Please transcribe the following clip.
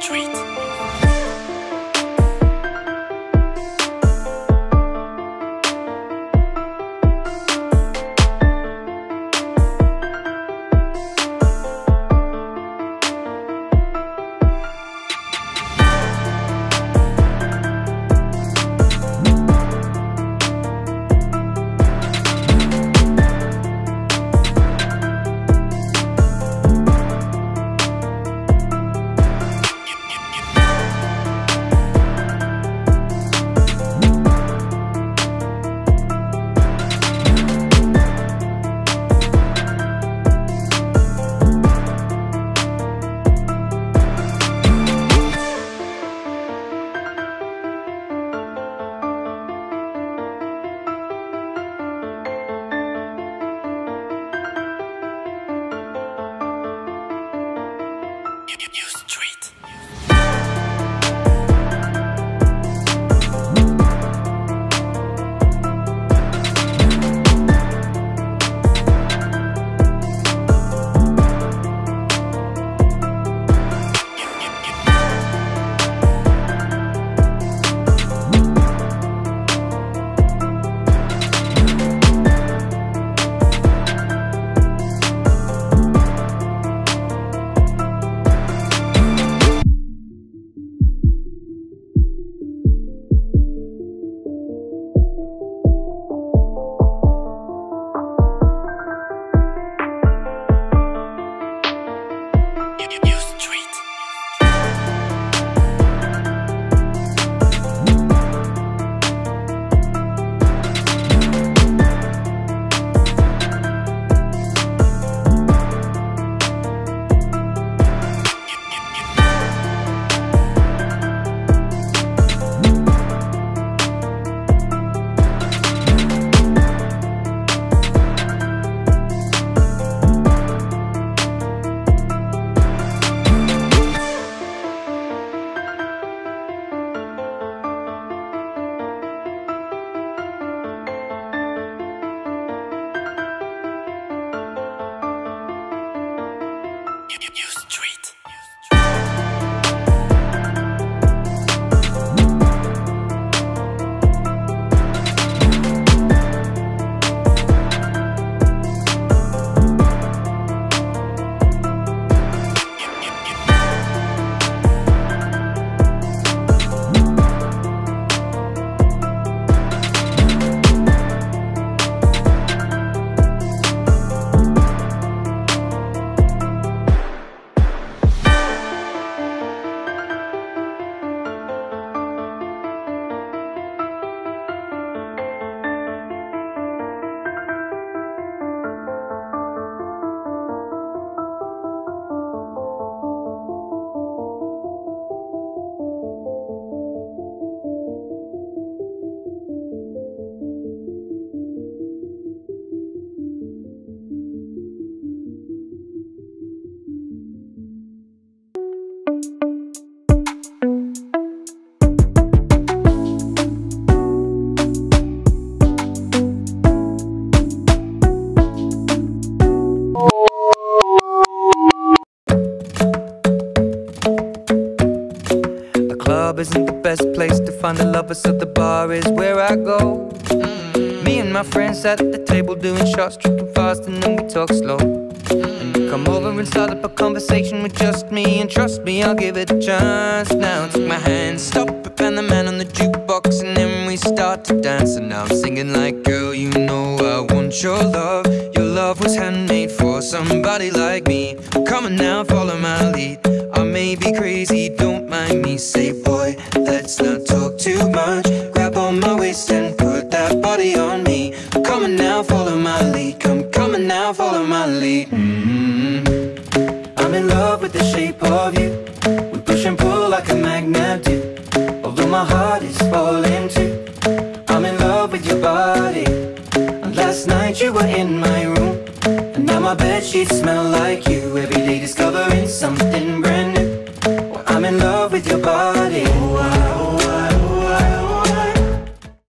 street. Isn't the best place to find the lovers, so the bar is where I go. Me and my friends at the table doing shots, tripping fast, and then we talk slow. And you come over and start up a conversation with just me, and trust me, I'll give it a chance. Now take my hand, stop it, and the man on the jukebox, and then we start to dance. And now I'm singing like, girl, you know I want your love. Your love was handmade for somebody like me. Come on now, follow my lead. I may be crazy, don't mind me. Say, boy, let's not talk too much. Grab on my waist and put that body on me. Come on now, follow my lead. Come on now, follow my lead. I'm in love with the shape of you. We push and pull like a magnet do. Although my heart is falling too. I'm in love with your body. And last night you were in my room, and now my bedsheets smell like you. Every day discovering something